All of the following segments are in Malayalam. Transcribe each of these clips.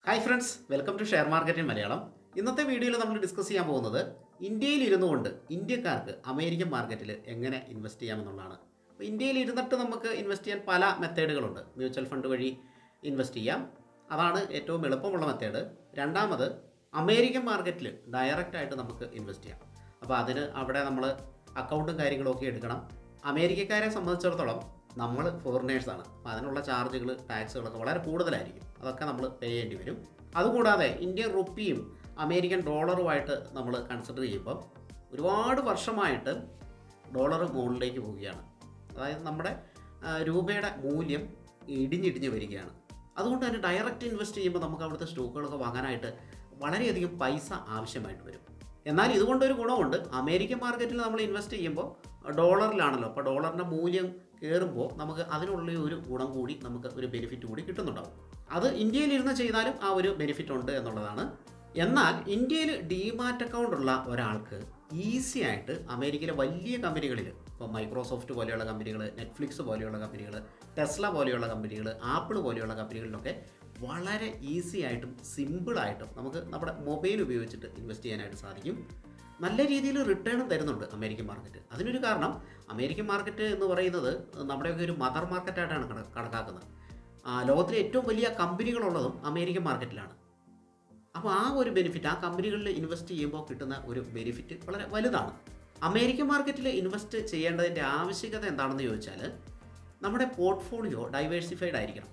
Hi friends, welcome to share market in Malayalam. ഇന്നത്തെ വീഡിയോയിൽ നമ്മൾ ഡിസ്കസ് ചെയ്യാൻ പോകുന്നത് ഇന്ത്യയിൽ ഇരുന്നു കൊണ്ട് ഇന്ത്യക്കാർക്ക് അമേരിക്കൻ മാർക്കറ്റിൽ എങ്ങനെ ഇൻവെസ്റ്റ് ചെയ്യാമെന്നുള്ളതാണ്. അപ്പോൾ ഇന്ത്യയിൽ ഇരുന്നിട്ട് നമുക്ക് ഇൻവെസ്റ്റ് ചെയ്യാൻ പല മെത്തേഡുകളുണ്ട്. മ്യൂച്വൽ ഫണ്ട് വഴി ഇൻവെസ്റ്റ് ചെയ്യാം, അതാണ് ഏറ്റവും എളുപ്പമുള്ള മെത്തേഡ്. രണ്ടാമത് അമേരിക്കൻ മാർക്കറ്റിൽ ഡയറക്റ്റായിട്ട് നമുക്ക് ഇൻവെസ്റ്റ് ചെയ്യാം. അപ്പോൾ അതിന് അവിടെ നമ്മൾ അക്കൗണ്ടും കാര്യങ്ങളൊക്കെ എടുക്കണം. അമേരിക്കക്കാരെ സംബന്ധിച്ചിടത്തോളം നമ്മൾ ഫോറിനേഴ്സാണ്, അപ്പോൾ അതിനുള്ള ചാർജുകൾ ടാക്സുകളൊക്കെ വളരെ കൂടുതലായിരിക്കും. അതൊക്കെ നമ്മൾ പേ ചെയ്യേണ്ടി വരും. അതുകൂടാതെ ഇന്ത്യൻ റുപ്പിയും അമേരിക്കൻ ഡോളറുമായിട്ട് നമ്മൾ കൺസിഡർ ചെയ്യുമ്പോൾ ഒരുപാട് വർഷമായിട്ട് ഡോളർ മുകളിലേക്ക് പോവുകയാണ്. അതായത് നമ്മുടെ രൂപയുടെ മൂല്യം ഇടിഞ്ഞിടിഞ്ഞ് വരികയാണ്. അതുകൊണ്ട് തന്നെ ഡയറക്റ്റ് ഇൻവെസ്റ്റ് ചെയ്യുമ്പോൾ നമുക്ക് അവിടുത്തെ സ്റ്റോക്കുകളൊക്കെ വാങ്ങാനായിട്ട് വളരെയധികം പൈസ ആവശ്യമായിട്ട് വരും. എന്നാൽ ഇതുകൊണ്ടൊരു ഗുണമുണ്ട്. അമേരിക്കൻ മാർക്കറ്റിൽ നമ്മൾ ഇൻവെസ്റ്റ് ചെയ്യുമ്പോൾ ഡോളറിലാണല്ലോ, അപ്പോൾ ഡോളറിൻ്റെ മൂല്യം കയറുമ്പോൾ നമുക്ക് അതിനുള്ള ഒരു ഗുണം കൂടി, നമുക്ക് ഒരു ബെനിഫിറ്റ് കൂടി കിട്ടുന്നുണ്ടാവും. അത് ഇന്ത്യയിലിരുന്ന് ചെയ്താലും ആ ഒരു ബെനിഫിറ്റ് ഉണ്ട് എന്നുള്ളതാണ്. എന്നാൽ ഇന്ത്യയിൽ ഡിമാറ്റ് അക്കൗണ്ട് ഉള്ള ഒരാൾക്ക് ഈസി ആയിട്ട് അമേരിക്കയിലെ വലിയ കമ്പനികളിൽ, ഇപ്പോൾ മൈക്രോസോഫ്റ്റ് പോലെയുള്ള കമ്പനികൾ, നെറ്റ്ഫ്ലിക്സ് പോലെയുള്ള കമ്പനികൾ, ടെസ്ല പോലെയുള്ള കമ്പനികൾ, ആപ്പിൾ പോലെയുള്ള കമ്പനികളിലൊക്കെ വളരെ ഈസി ആയിട്ടും സിമ്പിളായിട്ടും നമുക്ക് നമ്മുടെ മൊബൈൽ ഉപയോഗിച്ചിട്ട് ഇൻവെസ്റ്റ് ചെയ്യാനായിട്ട് സാധിക്കും. നല്ല രീതിയിൽ റിട്ടേണും തരുന്നുണ്ട് അമേരിക്കൻ മാർക്കറ്റ്. അതിനൊരു കാരണം, അമേരിക്കൻ മാർക്കറ്റ് എന്ന് പറയുന്നത് നമ്മുടെയൊക്കെ ഒരു മദർ മാർക്കറ്റായിട്ടാണ് കണക്കാക്കുന്നത്. ലോകത്തിലെ ഏറ്റവും വലിയ കമ്പനികളുള്ളതും അമേരിക്കൻ മാർക്കറ്റിലാണ്. അപ്പോൾ ആ ഒരു ബെനിഫിറ്റ്, ആ കമ്പനികളിൽ ഇൻവെസ്റ്റ് ചെയ്യുമ്പോൾ കിട്ടുന്ന ഒരു ബെനിഫിറ്റ് വളരെ വലുതാണ്. അമേരിക്കൻ മാർക്കറ്റിൽ ഇൻവെസ്റ്റ് ചെയ്യേണ്ടതിൻ്റെ ആവശ്യകത എന്താണെന്ന് ചോദിച്ചാൽ, നമ്മുടെ പോർട്ട്ഫോളിയോ ഡൈവേഴ്സിഫൈഡ് ആയിരിക്കണം.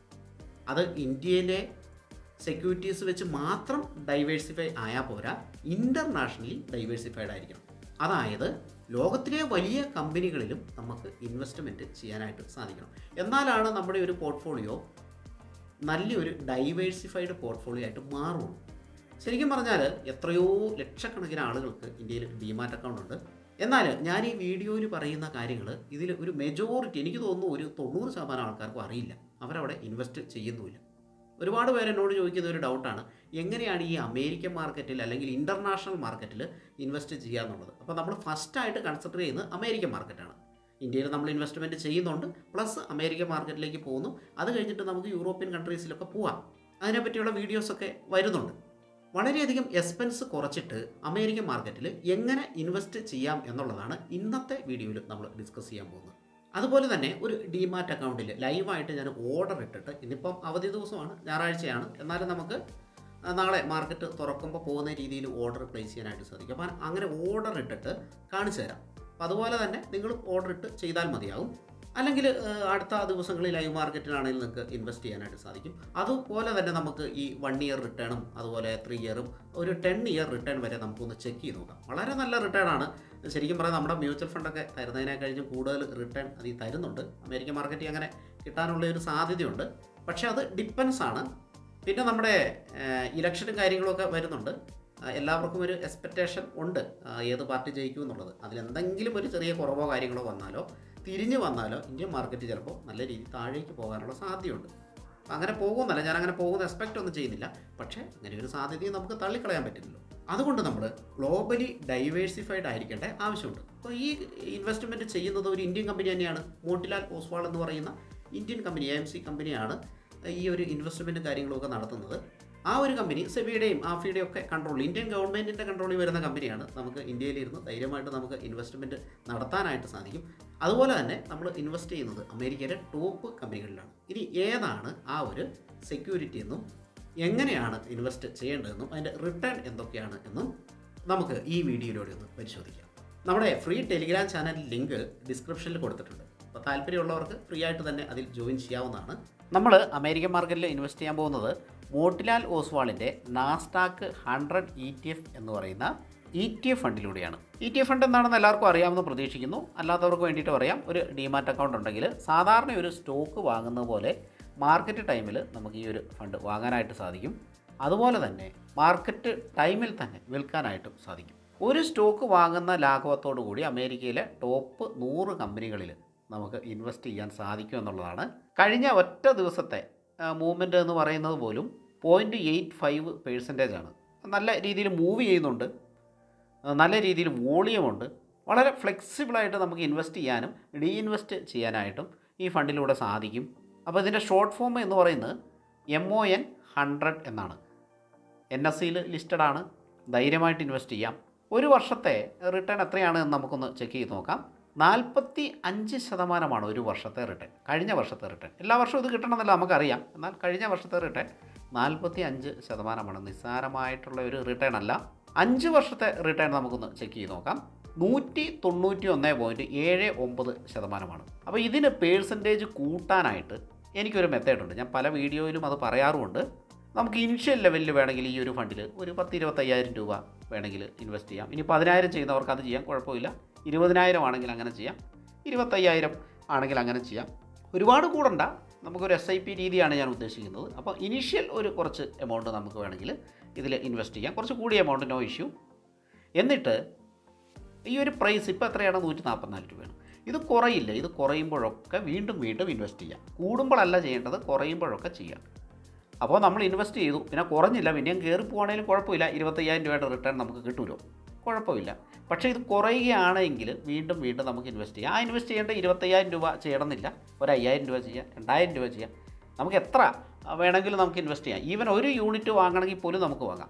അത് ഇന്ത്യയിലെ സെക്യൂരിറ്റീസ് വെച്ച് മാത്രം ഡൈവേഴ്സിഫൈ ആയാൽ പോരാ, ഇൻ്റർനാഷണലി ഡൈവേഴ്സിഫൈഡ് ആയിരിക്കണം. അതായത് ലോകത്തിലെ വലിയ കമ്പനികളിലും നമുക്ക് ഇൻവെസ്റ്റ്മെൻറ്റ് ചെയ്യാനായിട്ട് സാധിക്കണം. എന്നാലാണ് നമ്മുടെ ഒരു പോർട്ട്ഫോളിയോ നല്ലൊരു ഡൈവേഴ്സിഫൈഡ് പോർട്ട്ഫോളിയോ ആയിട്ട് മാറുള്ളൂ. ശരിക്കും പറഞ്ഞാൽ എത്രയോ ലക്ഷക്കണക്കിന് ആളുകൾക്ക് ഇന്ത്യയിൽ ഡിമാറ്റ് അക്കൗണ്ട് ഉണ്ട്. എന്നാൽ ഞാൻ ഈ വീഡിയോയിൽ പറയുന്ന കാര്യങ്ങൾ ഇതിൽ ഒരു മെജോറിറ്റി, എനിക്ക് തോന്നുന്നു ഒരു 90% ആൾക്കാർക്കും അറിയില്ല. അവരവിടെ ഇൻവെസ്റ്റ് ചെയ്യുന്നുമില്ല. ഒരുപാട് പേര് എന്നോട് ചോദിക്കുന്ന ഒരു ഡൗട്ടാണ്, എങ്ങനെയാണ് ഈ അമേരിക്കൻ മാർക്കറ്റിൽ അല്ലെങ്കിൽ ഇൻ്റർനാഷണൽ മാർക്കറ്റിൽ ഇൻവെസ്റ്റ് ചെയ്യുക എന്നുള്ളത്. അപ്പോൾ നമ്മൾ ഫസ്റ്റായിട്ട് കൺസിഡർ ചെയ്യുന്നത് അമേരിക്കൻ മാർക്കറ്റാണ്. ഇന്ത്യയിൽ നമ്മൾ ഇൻവെസ്റ്റ്മെൻറ്റ് ചെയ്യുന്നുണ്ട്, പ്ലസ് അമേരിക്കൻ മാർക്കറ്റിലേക്ക് പോകുന്നു. അത് കഴിഞ്ഞിട്ട് നമുക്ക് യൂറോപ്യൻ കൺട്രീസിലൊക്കെ പോവാം. അതിനെപ്പറ്റിയുള്ള വീഡിയോസൊക്കെ വരുന്നുണ്ട്. വളരെയധികം എക്സ്പെൻസ് കുറച്ചിട്ട് അമേരിക്കൻ മാർക്കറ്റിൽ എങ്ങനെ ഇൻവെസ്റ്റ് ചെയ്യാം എന്നുള്ളതാണ് ഇന്നത്തെ വീഡിയോയിൽ നമ്മൾ ഡിസ്കസ് ചെയ്യാൻ പോകുന്നത്. അതുപോലെ തന്നെ ഒരു ഡിമാറ്റ് അക്കൗണ്ടിൽ ലൈവായിട്ട് ഞാൻ ഓർഡർ ഇട്ടിട്ട്, ഇന്നിപ്പം അവധി ദിവസമാണ്, ഞായറാഴ്ചയാണ്, എന്നാലും നമുക്ക് നാളെ മാർക്കറ്റ് തുറക്കുമ്പോൾ പോകുന്ന രീതിയിൽ ഓർഡർ പ്ലേസ് ചെയ്യാനായിട്ട് സാധിക്കും. അപ്പോൾ അങ്ങനെ ഓർഡർ ഇട്ടിട്ട് കാണിച്ചു തരാം. അപ്പോൾ അതുപോലെ തന്നെ നിങ്ങൾ ഓർഡർ ഇട്ട് ചെയ്താൽ മതിയാകും. അല്ലെങ്കിൽ അടുത്ത ദിവസങ്ങളിൽ ലൈവ് മാർക്കറ്റിലാണെങ്കിൽ നിങ്ങൾക്ക് ഇൻവെസ്റ്റ് ചെയ്യാനായിട്ട് സാധിക്കും. അതുപോലെ തന്നെ നമുക്ക് ഈ 1 ഇയർ റിട്ടേണും അതുപോലെ 3 ഇയറും ഒരു 10 ഇയർ റിട്ടേൺ വരെ നമുക്കൊന്ന് ചെക്ക് ചെയ്ത് നോക്കാം. വളരെ നല്ല റിട്ടേൺ ആണ്. ശരിക്കും പറഞ്ഞാൽ നമ്മുടെ മ്യൂച്വൽ ഫണ്ടൊക്കെ തരുന്നതിനെ കഴിഞ്ഞ് കൂടുതൽ റിട്ടേൺ അതിൽ തരുന്നുണ്ട്. അമേരിക്കൻ മാർക്കറ്റിൽ അങ്ങനെ കിട്ടാനുള്ള ഒരു സാധ്യതയുണ്ട്. പക്ഷേ അത് ഡിപ്പെൻസ് ആണ്. പിന്നെ നമ്മുടെ ഇലക്ഷനും കാര്യങ്ങളൊക്കെ വരുന്നുണ്ട്. എല്ലാവർക്കും ഒരു എക്സ്പെക്റ്റേഷൻ ഉണ്ട് ഏത് പാർട്ടി ജയിക്കും എന്നുള്ളത്. അതിലെന്തെങ്കിലും ഒരു ചെറിയ കുറവോ കാര്യങ്ങളോ വന്നാലോ, തിരിഞ്ഞു വന്നാലോ, ഇന്ത്യൻ മാർക്കറ്റ് ചിലപ്പോൾ നല്ല രീതിയിൽ താഴേക്ക് പോകാനുള്ള സാധ്യതയുണ്ട്. അങ്ങനെ പോകുന്നല്ല, ഞാൻ അങ്ങനെ പോകുന്ന എക്സ്പെക്റ്റ് ഒന്നും ചെയ്യുന്നില്ല. പക്ഷേ അങ്ങനെ ഒരു സാധ്യതയും നമുക്ക് തള്ളിക്കളയാൻ പറ്റില്ലല്ലോ. അതുകൊണ്ട് നമ്മൾ ഗ്ലോബലി ഡൈവേഴ്സിഫൈഡ് ആയിരിക്കേണ്ട ആവശ്യമുണ്ട്. അപ്പോൾ ഈ ഇൻവെസ്റ്റ്മെൻറ്റ് ചെയ്യുന്നത് ഒരു ഇന്ത്യൻ കമ്പനി തന്നെയാണ്. മോട്ടിലാൽ ഓസ്വാൾ എന്ന് പറയുന്ന ഇന്ത്യൻ കമ്പനി, AMC കമ്പനിയാണ് ഈ ഒരു ഇൻവെസ്റ്റ്മെൻറ്റ് കാര്യങ്ങളൊക്കെ നടത്തുന്നത്. ആ ഒരു കമ്പനി സെബിയുടെയും ആഫിയുടെയും ഒക്കെ കൺട്രോൾ, ഇന്ത്യൻ ഗവൺമെൻറ്റിൻ്റെ കൺട്രോളിൽ വരുന്ന കമ്പനിയാണ്. നമുക്ക് ഇന്ത്യയിലിരുന്ന് ധൈര്യമായിട്ട് നമുക്ക് ഇൻവെസ്റ്റ്മെൻറ്റ് നടത്താനായിട്ട് സാധിക്കും. അതുപോലെ തന്നെ നമ്മൾ ഇൻവെസ്റ്റ് ചെയ്യുന്നത് അമേരിക്കയിലെ ടോപ്പ് കമ്പനികളിലാണ്. ഇനി ഏതാണ് ആ ഒരു സെക്യൂരിറ്റി എന്നും എങ്ങനെയാണ് ഇൻവെസ്റ്റ് ചെയ്യേണ്ടതെന്നും അതിൻ്റെ റിട്ടേൺ എന്തൊക്കെയാണ് എന്നും നമുക്ക് ഈ വീഡിയോയിലൂടെ ഒന്ന് പരിശോധിക്കാം. നമ്മുടെ ഫ്രീ ടെലിഗ്രാം ചാനൽ ലിങ്ക് ഡിസ്ക്രിപ്ഷനിൽ കൊടുത്തിട്ടുണ്ട്. അപ്പോൾ താല്പര്യമുള്ളവർക്ക് ഫ്രീ ആയിട്ട് തന്നെ അതിൽ ജോയിൻ ചെയ്യാവുന്നതാണ്. നമ്മൾ അമേരിക്കൻ മാർക്കറ്റിൽ ഇൻവെസ്റ്റ് ചെയ്യാൻ പോകുന്നത് മോട്ടിലാൽ ഓസ്വാളിൻ്റെ നാസ്ഡാക്ക് 100 ETF എന്ന് പറയുന്ന ETF ഫണ്ടിലൂടെയാണ്. ETF ഫണ്ട് എന്താണെന്ന് എല്ലാവർക്കും അറിയാമെന്ന് പ്രതീക്ഷിക്കുന്നു. അല്ലാത്തവർക്ക് വേണ്ടിയിട്ട് പറയാം. ഒരു ഡിമാറ്റ് അക്കൗണ്ട് ഉണ്ടെങ്കിൽ സാധാരണ ഒരു സ്റ്റോക്ക് വാങ്ങുന്ന പോലെ മാർക്കറ്റ് ടൈമിൽ നമുക്ക് ഈ ഒരു ഫണ്ട് വാങ്ങാനായിട്ട് സാധിക്കും. അതുപോലെ തന്നെ മാർക്കറ്റ് ടൈമിൽ തന്നെ വിൽക്കാനായിട്ടും സാധിക്കും. ഒരു സ്റ്റോക്ക് വാങ്ങുന്ന ലാഘവത്തോടു കൂടി അമേരിക്കയിലെ ടോപ്പ് 100 കമ്പനികളിൽ നമുക്ക് ഇൻവെസ്റ്റ് ചെയ്യാൻ സാധിക്കും എന്നുള്ളതാണ്. കഴിഞ്ഞ ഒറ്റ ദിവസത്തെ മൂവ്മെൻറ്റ് എന്ന് പറയുന്നത് പോലും 0.85% ആണ്. നല്ല രീതിയിൽ മൂവ് ചെയ്യുന്നുണ്ട്, നല്ല രീതിയിൽ വോളിയമുണ്ട്. വളരെ ഫ്ലെക്സിബിളായിട്ട് നമുക്ക് ഇൻവെസ്റ്റ് ചെയ്യാനും ഡീഇൻവെസ്റ്റ് ചെയ്യാനായിട്ടും ഈ ഫണ്ടിലൂടെ സാധിക്കും. അപ്പോൾ ഇതിൻ്റെ ഷോർട്ട് ഫോം എന്ന് പറയുന്നത് MON 100 എന്നാണ്. NSEയിൽ ലിസ്റ്റഡ് ആണ്. ധൈര്യമായിട്ട് ഇൻവെസ്റ്റ് ചെയ്യാം. ഒരു വർഷത്തെ റിട്ടേൺ എത്രയാണ് എന്ന് നമുക്കൊന്ന് ചെക്ക് ചെയ്ത് നോക്കാം. 45% ഒരു വർഷത്തെ റിട്ടേൺ. കഴിഞ്ഞ വർഷത്തെ റിട്ടേൺ. എല്ലാ വർഷവും ഇത് കിട്ടണമെന്നല്ല നമുക്കറിയാം. എന്നാൽ കഴിഞ്ഞ വർഷത്തെ റിട്ടേൺ 45%. നിസ്സാരമായിട്ടുള്ള ഒരു റിട്ടേൺ അല്ല. 5 വർഷത്തെ റിട്ടേൺ നമുക്കൊന്ന് ചെക്ക് ചെയ്ത് നോക്കാം. 191.79%. അപ്പോൾ ഇതിന് പേഴ്സൻറ്റേജ് കൂട്ടാനായിട്ട് എനിക്കൊരു മെത്തേഡുണ്ട്. ഞാൻ പല വീഡിയോയിലും അത് പറയാറുമുണ്ട്. നമുക്ക് ഇനിഷ്യൽ ലെവലിൽ വേണമെങ്കിൽ ഈ ഒരു ഫണ്ടിൽ ഒരു 10-25,000 രൂപ വേണമെങ്കിൽ ഇൻവെസ്റ്റ് ചെയ്യാം. ഇനി 10,000 ചെയ്യുന്നവർക്ക് അത് ചെയ്യാം, കുഴപ്പമില്ല. 20,000 ആണെങ്കിൽ അങ്ങനെ ചെയ്യാം. 25,000 ആണെങ്കിൽ അങ്ങനെ ചെയ്യാം. ഒരുപാട് കൂടണ്ട. നമുക്കൊരു SIP രീതിയാണ് ഞാൻ ഉദ്ദേശിക്കുന്നത്. അപ്പോൾ ഇനീഷ്യൽ ഒരു കുറച്ച് എമൗണ്ട് നമുക്ക് വേണമെങ്കിൽ ഇതിൽ ഇൻവെസ്റ്റ് ചെയ്യാം. കുറച്ച് കൂടിയ എമൗണ്ട്, നോ ഇഷ്യൂ. എന്നിട്ട് ഈ ഒരു പ്രൈസ് ഇപ്പോൾ എത്രയാണ്? 144 രൂപയാണ്. ഇത് കുറയില്ല. ഇത് കുറയുമ്പോഴൊക്കെ വീണ്ടും ഇൻവെസ്റ്റ് ചെയ്യാം. കൂടുമ്പോഴല്ല ചെയ്യേണ്ടത്, കുറയുമ്പോഴൊക്കെ ചെയ്യാം. അപ്പോൾ നമ്മൾ ഇൻവെസ്റ്റ് ചെയ്തു, പിന്നെ കുറഞ്ഞില്ല, പിന്നെയും കയറി പോവുകയാണെങ്കിലും കുഴപ്പമില്ല. 25,000 രൂപയുടെ റിട്ടേൺ നമുക്ക് കിട്ടുമല്ലോ, കുഴപ്പമില്ല. പക്ഷേ ഇത് കുറയുകയാണെങ്കിൽ വീണ്ടും നമുക്ക് ഇൻവെസ്റ്റ് ചെയ്യാം. ആ ഇൻവെസ്റ്റ് ചെയ്യേണ്ട 25,000 രൂപ ചെയ്യണമെന്നില്ല. ഒരു 5,000 രൂപ ചെയ്യാം, 2,000 രൂപ ചെയ്യാം. നമുക്ക് എത്ര വേണമെങ്കിലും നമുക്ക് ഇൻവെസ്റ്റ് ചെയ്യാം. ഈവൻ ഒരു യൂണിറ്റ് വാങ്ങണമെങ്കിൽ പോലും നമുക്ക് വാങ്ങാം.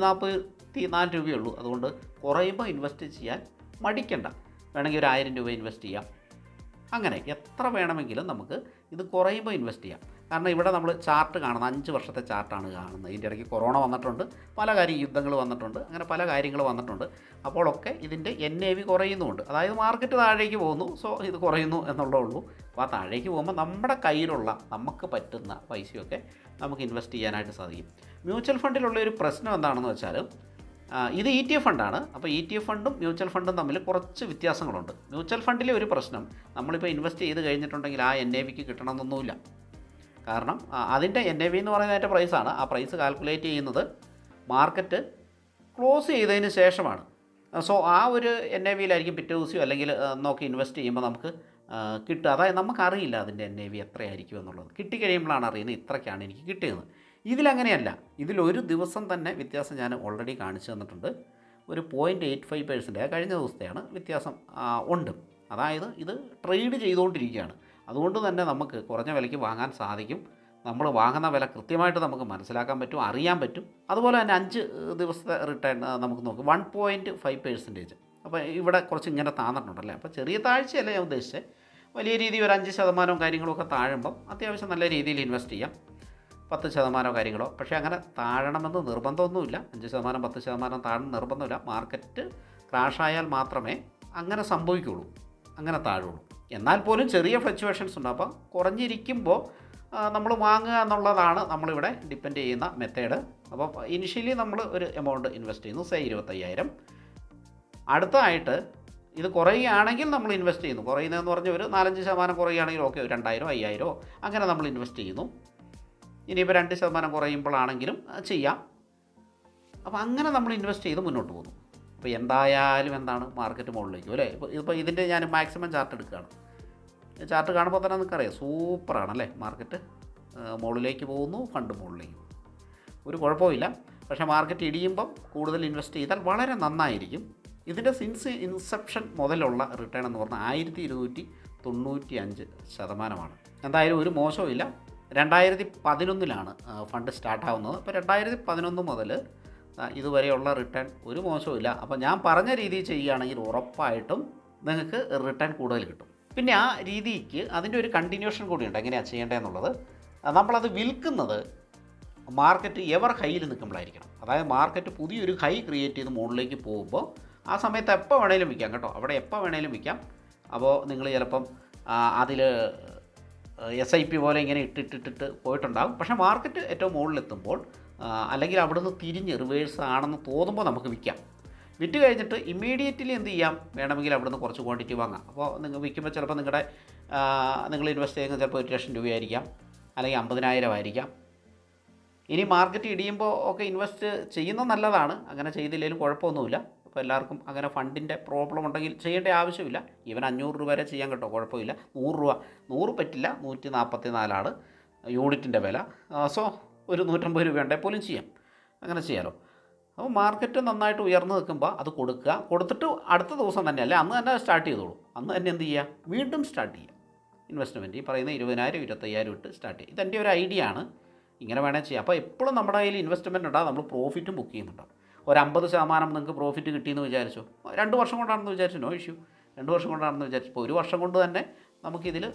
144 രൂപയേ ഉള്ളൂ. അതുകൊണ്ട് കുറയുമ്പോൾ ഇൻവെസ്റ്റ് ചെയ്യാൻ മടിക്കണ്ട. വേണമെങ്കിൽ ഒരു 1,000 രൂപ ഇൻവെസ്റ്റ് ചെയ്യാം. അങ്ങനെ എത്ര വേണമെങ്കിലും നമുക്ക് ഇത് കുറയുമ്പോൾ ഇൻവെസ്റ്റ് ചെയ്യാം. കാരണം ഇവിടെ നമ്മൾ ചാർട്ട് കാണുന്നത് 5 വർഷത്തെ ചാർട്ടാണ് കാണുന്നത്. ഇതിൻ്റെ ഇടയ്ക്ക് കൊറോണ വന്നിട്ടുണ്ട്, പല യുദ്ധങ്ങൾ വന്നിട്ടുണ്ട്, അങ്ങനെ പല കാര്യങ്ങൾ വന്നിട്ടുണ്ട്. അപ്പോഴൊക്കെ ഇതിൻ്റെ NAV കുറയുന്നുമുണ്ട്. അതായത് മാർക്കറ്റ് താഴേക്ക് പോകുന്നു, സോ ഇത് കുറയുന്നു എന്നുള്ളതേ ഉള്ളൂ. അപ്പോൾ ആ താഴേക്ക് പോകുമ്പോൾ നമ്മുടെ കയ്യിലുള്ള നമുക്ക് പറ്റുന്ന പൈസയൊക്കെ നമുക്ക് ഇൻവെസ്റ്റ് ചെയ്യാനായിട്ട് സാധിക്കും. മ്യൂച്വൽ ഫണ്ടിലുള്ള ഒരു പ്രശ്നം എന്താണെന്ന് വെച്ചാൽ, ഇത് ETF ഫണ്ടാണ്. അപ്പോൾ ETF ഫണ്ടും മ്യൂച്വൽ ഫണ്ടും തമ്മിൽ കുറച്ച് വ്യത്യാസങ്ങളുണ്ട്. മ്യൂച്വൽ ഫണ്ടിലെ ഒരു പ്രശ്നം, നമ്മളിപ്പോൾ ഇൻവെസ്റ്റ് ചെയ്ത് കഴിഞ്ഞിട്ടുണ്ടെങ്കിൽ ആ NAVക്ക് കിട്ടണമെന്നൊന്നുമില്ല. കാരണം അതിൻ്റെ NAV എന്ന് പറയുന്നത് അതിൻ്റെ പ്രൈസാണ്. ആ പ്രൈസ് കാൽക്കുലേറ്റ് ചെയ്യുന്നത് മാർക്കറ്റ് ക്ലോസ് ചെയ്തതിന് ശേഷമാണ്. സോ ആ ഒരു NAVയിലായിരിക്കും പിറ്റേ ദിവസം അല്ലെങ്കിൽ നോക്കി ഇൻവെസ്റ്റ് ചെയ്യുമ്പോൾ നമുക്ക് കിട്ടുക. അതായത് നമുക്കറിയില്ല അതിൻ്റെ NAV എത്രയായിരിക്കും എന്നുള്ളത്. കിട്ടിക്കഴിയുമ്പോഴാണ് അറിയുന്നത് ഇത്രയ്ക്കാണ് എനിക്ക് കിട്ടിയത്. ഇതിലങ്ങനെയല്ല. ഇതിലൊരു ദിവസം തന്നെ വ്യത്യാസം ഞാൻ ഓൾറെഡി കാണിച്ചു തന്നിട്ടുണ്ട്. ഒരു 0.85% കഴിഞ്ഞ ദിവസത്തെയാണ് വ്യത്യാസം ഉണ്ട്. അതായത് ഇത് ട്രേഡ് ചെയ്തുകൊണ്ടിരിക്കുകയാണ്. അതുകൊണ്ട് തന്നെ നമുക്ക് കുറഞ്ഞ വിലയ്ക്ക് വാങ്ങാൻ സാധിക്കും. നമ്മൾ വാങ്ങുന്ന വില കൃത്യമായിട്ട് നമുക്ക് മനസ്സിലാക്കാൻ പറ്റും, അറിയാൻ പറ്റും. അതുപോലെ തന്നെ 5 ദിവസത്തെ റിട്ടേൺ നമുക്ക് നോക്കാം, 1.5%. അപ്പോൾ ഇവിടെ കുറച്ച് ഇങ്ങനെ താന്നിട്ടുണ്ടല്ലേ. അപ്പോൾ ചെറിയ താഴ്ചയല്ല ഞാൻ ഉദ്ദേശിച്ചത്. വലിയ രീതിയിൽ ഒരു 5% കാര്യങ്ങളൊക്കെ താഴുമ്പം അത്യാവശ്യം നല്ല രീതിയിൽ ഇൻവെസ്റ്റ് ചെയ്യാം. 10% കാര്യങ്ങളോ. പക്ഷേ അങ്ങനെ താഴണമെന്ന് നിർബന്ധമൊന്നുമില്ല. 5%, 10% താഴെ നിർബന്ധമില്ല. മാർക്കറ്റ് ക്രാഷായാൽ മാത്രമേ അങ്ങനെ സംഭവിക്കുകയുള്ളൂ, അങ്ങനെ താഴുള്ളൂ. എന്നാൽ പോലും ചെറിയ ഫ്ലക്ച്വേഷൻസ് ഉണ്ട്. അപ്പോൾ കുറഞ്ഞിരിക്കുമ്പോൾ നമ്മൾ വാങ്ങുക എന്നുള്ളതാണ് നമ്മളിവിടെ ഡിപ്പെൻഡ് ചെയ്യുന്ന മെത്തേഡ്. അപ്പോൾ ഇനിഷ്യലി നമ്മൾ ഒരു എമൗണ്ട് ഇൻവെസ്റ്റ് ചെയ്യുന്നു, സേ 25,000. അടുത്തതായിട്ട് ഇത് കുറയുകയാണെങ്കിൽ നമ്മൾ ഇൻവെസ്റ്റ് ചെയ്യുന്നു. കുറയുന്നതെന്ന് പറഞ്ഞാൽ ഒരു 4-5% കുറയുകയാണെങ്കിൽ ഓക്കെ, 2,000, 5,000 അങ്ങനെ നമ്മൾ ഇൻവെസ്റ്റ് ചെയ്യുന്നു. ഇനിയിപ്പോൾ 2% കുറയുമ്പോഴാണെങ്കിലും ചെയ്യാം. അപ്പോൾ അങ്ങനെ നമ്മൾ ഇൻവെസ്റ്റ് ചെയ്ത് മുന്നോട്ട് പോകുന്നു. അപ്പോൾ എന്തായാലും എന്താണ് മാർക്കറ്റ് മുകളിലേക്ക് അല്ലേ. ഇപ്പോൾ ഇതിൻ്റെ ഞാൻ മാക്സിമം ചാർട്ട് എടുക്കുകയാണ്. ചാർട്ട് കാണുമ്പോൾ തന്നെ നിങ്ങൾക്കറിയാം സൂപ്പറാണല്ലേ. മാർക്കറ്റ് മുകളിലേക്ക് പോകുന്നു, ഫണ്ട് മുകളിലേക്ക് പോകുന്നു, ഒരു കുഴപ്പമില്ല. പക്ഷേ മാർക്കറ്റ് ഇടിയുമ്പം കൂടുതൽ ഇൻവെസ്റ്റ് ചെയ്താൽ വളരെ നന്നായിരിക്കും. ഇതിൻ്റെ സിൻസ് ഇൻസെപ്ഷൻ മുതലുള്ള റിട്ടേൺ എന്ന് പറഞ്ഞാൽ 1295%. എന്തായാലും ഒരു മോശമില്ല. 2011 ഫണ്ട് സ്റ്റാർട്ടാവുന്നത്. അപ്പോൾ 2011 മുതൽ ഇതുവരെയുള്ള റിട്ടേൺ ഒരു മോശമില്ല. അപ്പോൾ ഞാൻ പറഞ്ഞ രീതിയിൽ ചെയ്യുകയാണെങ്കിൽ ഉറപ്പായിട്ടും നിങ്ങൾക്ക് റിട്ടേൺ കൂടുതൽ കിട്ടും. പിന്നെ ആ രീതിക്ക് അതിൻ്റെ ഒരു കണ്ടിന്യൂഷൻ കൂടിയുണ്ട്. എങ്ങനെയാണ് ചെയ്യേണ്ടതെന്നുള്ളത്. നമ്മളത് വിൽക്കുന്നത് മാർക്കറ്റ് എവർ ഹൈയിൽ നിൽക്കുമ്പോഴായിരിക്കണം. അതായത് മാർക്കറ്റ് പുതിയൊരു ഹൈ ക്രിയേറ്റ് ചെയ്ത് മുകളിലേക്ക് പോകുമ്പോൾ ആ സമയത്ത് എപ്പോൾ വേണേലും വിൽക്കാം കേട്ടോ. അവിടെ എപ്പോൾ വേണേലും വിൽക്കാം. അപ്പോൾ നിങ്ങൾ ചിലപ്പം അതിൽ SIP പോലെ ഇങ്ങനെ ഇട്ടിട്ട് പോയിട്ടുണ്ടാകും. പക്ഷേ മാർക്കറ്റ് ഏറ്റവും മുകളിലെത്തുമ്പോൾ അല്ലെങ്കിൽ അവിടുന്ന് തിരിഞ്ഞ് റിവേഴ്സ് ആണെന്ന് തോന്നുമ്പോൾ നമുക്ക് വിൽക്കാം. വിറ്റ് കഴിഞ്ഞിട്ട് ഇമ്മീഡിയറ്റ്ലി എന്ത് ചെയ്യാം, വേണമെങ്കിൽ അവിടുന്ന് കുറച്ച് ക്വാണ്ടിറ്റി വാങ്ങാം. അപ്പോൾ നിങ്ങൾ വിൽക്കുമ്പോൾ ചിലപ്പോൾ നിങ്ങൾ ഇൻവെസ്റ്റ് ചെയ്യുന്നത് ചിലപ്പോൾ 1,00,000 രൂപയായിരിക്കാം, അല്ലെങ്കിൽ 50,000 ആയിരിക്കാം. ഇനി മാർക്കറ്റ് ഇടിയുമ്പോൾ ഒക്കെ ഇൻവെസ്റ്റ് ചെയ്യുന്നത് നല്ലതാണ്. അങ്ങനെ ചെയ്തില്ലെങ്കിലും കുഴപ്പമൊന്നുമില്ല. അപ്പോൾ എല്ലാവർക്കും അങ്ങനെ ഫണ്ടിൻ്റെ പ്രോബ്ലം ഉണ്ടെങ്കിൽ ചെയ്യേണ്ട ആവശ്യമില്ല. ഈവൻ 500 രൂപ വരെ ചെയ്യാൻ കേട്ടോ, കുഴപ്പമില്ല. 100 രൂപ 100 പറ്റില്ല, 144 യൂണിറ്റിൻ്റെ വില. സോ ഒരു 150 രൂപ ഉണ്ടെങ്കിൽ പോലും ചെയ്യാം, അങ്ങനെ ചെയ്യാമല്ലോ. അപ്പോൾ മാർക്കറ്റ് നന്നായിട്ട് ഉയർന്നു നിൽക്കുമ്പോൾ അത് കൊടുത്തിട്ട് അടുത്ത ദിവസം തന്നെ അല്ലേ അന്ന് തന്നെ സ്റ്റാർട്ട് ചെയ്തോളൂ. അന്ന് തന്നെ എന്ത് ചെയ്യുക, വീണ്ടും സ്റ്റാർട്ട് ചെയ്യുക ഇൻവെസ്റ്റ്മെൻറ്റ്. ഈ പറയുന്ന 20,000, 25,000 ഇട്ട് സ്റ്റാർട്ട് ചെയ്യുക. ഇതെൻ്റെ ഒരു ഐഡിയ ആണ്. ഇങ്ങനെ വേണേൽ ചെയ്യാം. അപ്പോൾ എപ്പോഴും നമ്മുടെ കയ്യിൽ ഇൻവെസ്റ്റ്മെൻറ്റ് ഉണ്ടാകും, നമ്മൾ പ്രോഫിറ്റും ബുക്ക് ചെയ്യുന്നുണ്ടാവും. ഒരു 50% നിങ്ങൾക്ക് പ്രോഫിറ്റ് കിട്ടിയെന്ന് വിചാരിച്ചു, 2 വർഷം കൊണ്ടാണെന്ന് വിചാരിച്ചു, നോ ഇഷ്യൂ. 2 വർഷം കൊണ്ടാണെന്ന് വിചാരിച്ചു. ഇപ്പോൾ 1 വർഷം കൊണ്ട് തന്നെ നമുക്കിതിൽ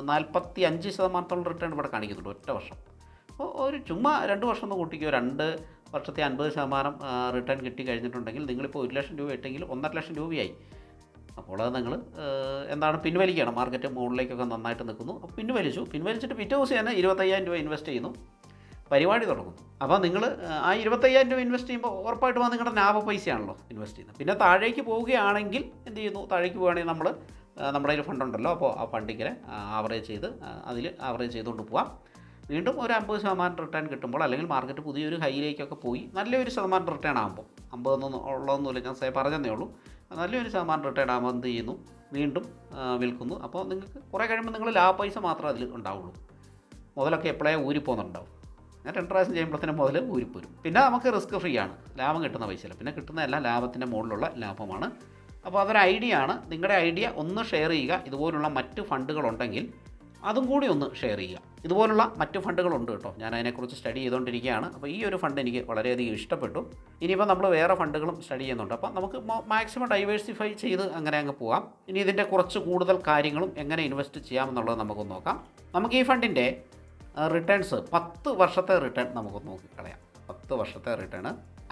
45% റിട്ടേൺ ഇവിടെ കാണിക്കുന്നുണ്ട് ഒറ്റ വർഷം. അപ്പോൾ ഒരു ചുമ്മാ 2 വർഷം ഒന്ന് കൂട്ടിക്കോ, 2 വർഷത്തെ 50% റിട്ടേൺ കിട്ടി കഴിഞ്ഞിട്ടുണ്ടെങ്കിൽ നിങ്ങളിപ്പോൾ 1 ലക്ഷം രൂപ ഇട്ടെങ്കിൽ 1.5 ലക്ഷം രൂപയായി. അപ്പോൾ അത് നിങ്ങൾ എന്താണ് പിൻവലിക്കണം. മാർക്കറ്റ് മുകളിലേക്കൊക്കെ നന്നായിട്ട് നിൽക്കുന്നു, അപ്പോൾ പിൻവലിച്ചിട്ട് പിറ്റേ ദിവസം തന്നെ 25,000 രൂപ ഇൻവെസ്റ്റ് ചെയ്യുന്നു, പരിപാടി തുടങ്ങുന്നു. അപ്പോൾ നിങ്ങൾ ആ 25,000 രൂപ ഇൻവെസ്റ്റ് ചെയ്യുമ്പോൾ ഉറപ്പായിട്ടും അത് നിങ്ങളുടെ ലാഭ പൈസയാണല്ലോ ഇൻവെസ്റ്റ് ചെയ്യുന്നത്. പിന്നെ താഴേക്ക് പോവുകയാണെങ്കിൽ എന്ത് ചെയ്യുന്നു, താഴേക്ക് പോവുകയാണെങ്കിൽ നമ്മൾ നമ്മുടെ കയ്യിൽ ഫണ്ടുണ്ടല്ലോ, അപ്പോൾ ആ ഫണ്ടിങ്ങനെ ആവറേജ് ചെയ്തുകൊണ്ട് പോവാം. വീണ്ടും ഒരു 50% റിട്ടേൺ കിട്ടുമ്പോൾ, അല്ലെങ്കിൽ മാർക്കറ്റ് പുതിയൊരു ഹൈയിലേക്കൊക്കെ പോയി നല്ലൊരു ശതമാനം റിട്ടേൺ ആകുമ്പോൾ, 50 ഉള്ളതൊന്നുമില്ല, ഞാൻ പറഞ്ഞതേ ഉള്ളൂ, നല്ലൊരു ശതമാനം റിട്ടേൺ ആകുമ്പോൾ എന്ത് ചെയ്യുന്നു, വീണ്ടും വിൽക്കുന്നു. അപ്പോൾ നിങ്ങൾക്ക് കുറേ കഴിയുമ്പോൾ നിങ്ങൾ ലാഭ പൈസ മാത്രമേ അതിൽ ഉണ്ടാവുള്ളൂ, മുതലൊക്കെ എപ്പോഴേ ഊരിപ്പോകുന്നുണ്ടാവും. ഞാൻ 2 പ്രാവശ്യം ചെയ്യുമ്പോഴത്തേനും മുതൽ ഊരിപ്പോരും. പിന്നെ നമുക്ക് റിസ്ക് ഫ്രീ ആണ്, ലാഭം കിട്ടുന്ന പൈസയില്ല, പിന്നെ കിട്ടുന്നതെല്ലാം ലാഭത്തിൻ്റെ മുകളിലുള്ള ലാഭമാണ്. അപ്പോൾ അതൊരു ഐഡിയ ആണ്. നിങ്ങളുടെ ഐഡിയ ഒന്ന് ഷെയർ ചെയ്യുക. ഇതുപോലുള്ള മറ്റ് ഫണ്ടുകളുണ്ടെങ്കിൽ അതും കൂടി ഒന്ന് ഷെയർ ചെയ്യുക. ഇതുപോലുള്ള മറ്റ് ഫണ്ടുകളുണ്ട് കേട്ടോ, ഞാൻ അതിനെക്കുറിച്ച് സ്റ്റഡി ചെയ്തുകൊണ്ടിരിക്കുകയാണ്. അപ്പോൾ ഈ ഒരു ഫണ്ട് എനിക്ക് വളരെയധികം ഇഷ്ടപ്പെട്ടു. ഇനിയിപ്പോൾ നമ്മൾ വേറെ ഫണ്ടുകളും സ്റ്റഡി ചെയ്യുന്നുണ്ട്. അപ്പോൾ നമുക്ക് മാക്സിമം ഡൈവേഴ്സിഫൈ ചെയ്ത് അങ്ങനെ അങ്ങ് പോകാം. ഇനി ഇതിൻ്റെ കുറച്ച് കൂടുതൽ കാര്യങ്ങളും എങ്ങനെ ഇൻവെസ്റ്റ് ചെയ്യാമെന്നുള്ളത് നമുക്കൊന്ന് നോക്കാം. നമുക്ക് ഈ ഫണ്ടിൻ്റെ റിട്ടേൺസ് 10 വർഷത്തെ റിട്ടേൺ നമുക്കൊന്ന് നോക്കിക്കളയാം. 10 വർഷത്തെ റിട്ടേൺ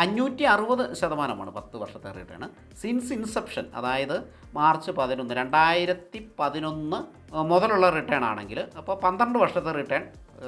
560% 10 വർഷത്തെ റിട്ടേൺ. സിൻസ് ഇൻസെപ്ഷൻ, അതായത് മാർച്ച് 11, 2011 മുതലുള്ള റിട്ടേൺ ആണെങ്കിൽ, അപ്പോൾ 12 വർഷത്തെ റിട്ടേൺ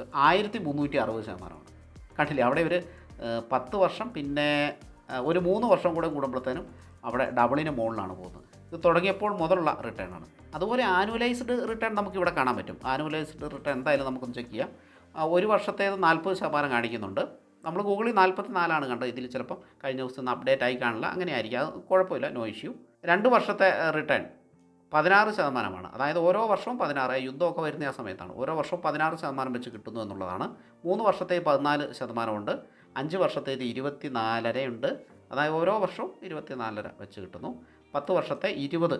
1360%. കണ്ടില്ലേ, അവിടെ ഒരു 10 വർഷം പിന്നെ ഒരു 3 വർഷം കൂടെ കൂടുമ്പോഴത്തേനും അവിടെ ഡബിളിന് മുകളിലാണ് പോകുന്നത്. ഇത് തുടങ്ങിയപ്പോൾ മുതലുള്ള റിട്ടേൺ ആണ്. അതുപോലെ ആനുവലൈസ്ഡ് റിട്ടേൺ നമുക്കിവിടെ കാണാൻ പറ്റും. ആനുവലൈസ്ഡ് റിട്ടേൺ എന്തായാലും നമുക്കൊന്ന് ചെക്ക് ചെയ്യാം. ഒരു വർഷത്തേത് 40% കാണിക്കുന്നുണ്ട്. നമ്മൾ ഗൂഗിളിൽ 44 കണ്ടത്, ഇതിൽ ചിലപ്പം കഴിഞ്ഞ ദിവസം ഒന്ന് അപ്ഡേറ്റ് ആയി കാണില്ല, അങ്ങനെ ആയിരിക്കും, അത് കുഴപ്പമില്ല, നോ ഇഷ്യൂ. 2 വർഷത്തെ റിട്ടേൺ 16%. അതായത് ഓരോ വർഷവും 16, യുദ്ധമൊക്കെ വരുന്ന ആ സമയത്താണ്, ഓരോ വർഷവും 16% വെച്ച് കിട്ടുന്നു എന്നുള്ളതാണ്. 3 വർഷത്തേക്ക് 14% ഉണ്ട്, 5 വർഷത്തേക്ക് 24 ഉണ്ട്, അതായത് ഓരോ വർഷവും 24 വെച്ച് കിട്ടുന്നു. 10 വർഷത്തെ 20%,